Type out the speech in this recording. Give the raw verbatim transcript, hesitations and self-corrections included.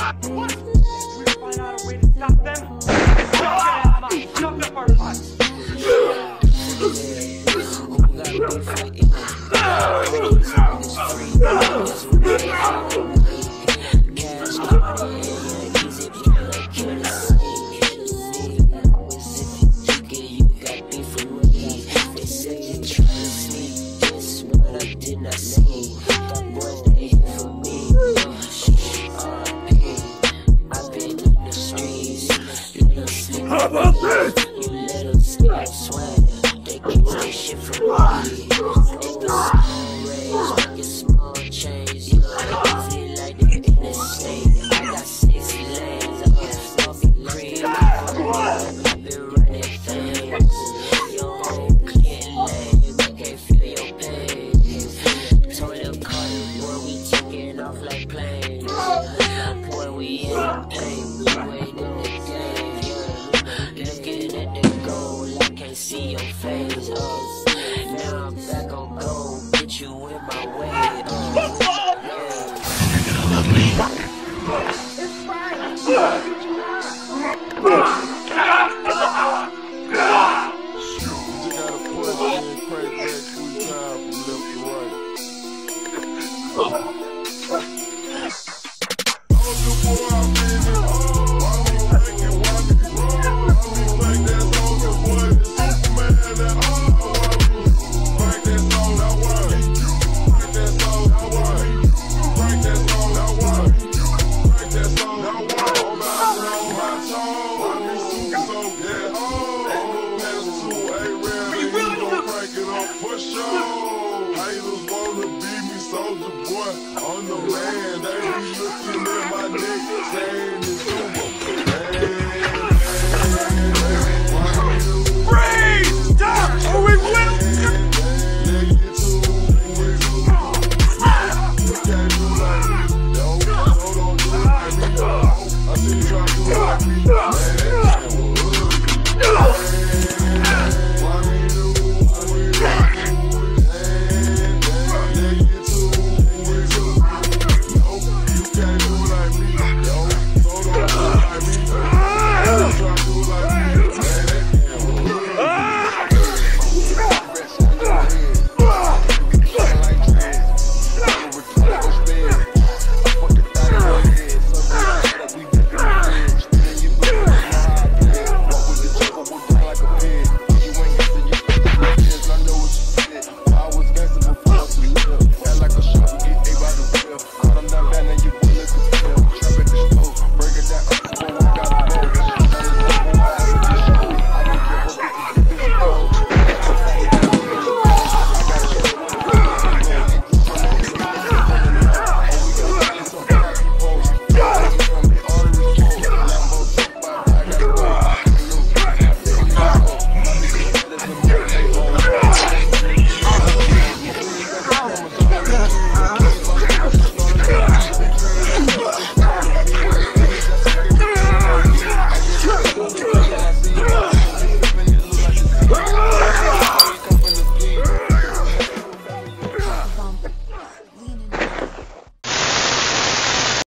What? We find out a way to stop them? Shut your ass mouth. Shut the first one. How about this? You little scared sweater, they keep this shit from me. Ain't no small raise, making small change. You know, easy like the interstate. I got six lanes, I'm smoking cream. I've been running things. Your whole clear lane, they can't feel your pain. Toilet carter, boy, we taking off like planes. Boy, we in the pain, you ain't in the game. Looking at the goal, I can't see your face. Oh, now I'm back on goal, put you in my way. Oh, haters wanna be me, soldier boy. I'm the man, they be looking at my neck, saying it's over.